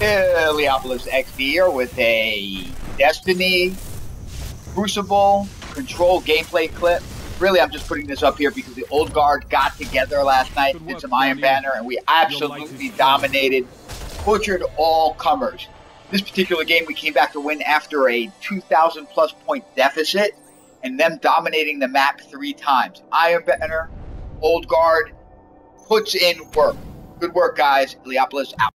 Leopolis XD here with a Destiny Crucible Control gameplay clip. Really, I'm just putting this up here because the Old Guard got together last night, did some Iron Banner, and we absolutely dominated, butchered all comers. This particular game, we came back to win after a 2,000-plus point deficit, and them dominating the map 3 times. Iron Banner, Old Guard, puts in work. Good work, guys. Leopolis out.